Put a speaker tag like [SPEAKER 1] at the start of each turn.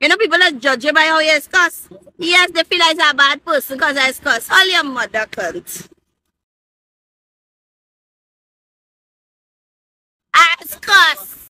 [SPEAKER 1] You know, people that judge you by how you cuss. Yes, they feel like you're a bad person because I cuss. All your mother cunt. I cuss.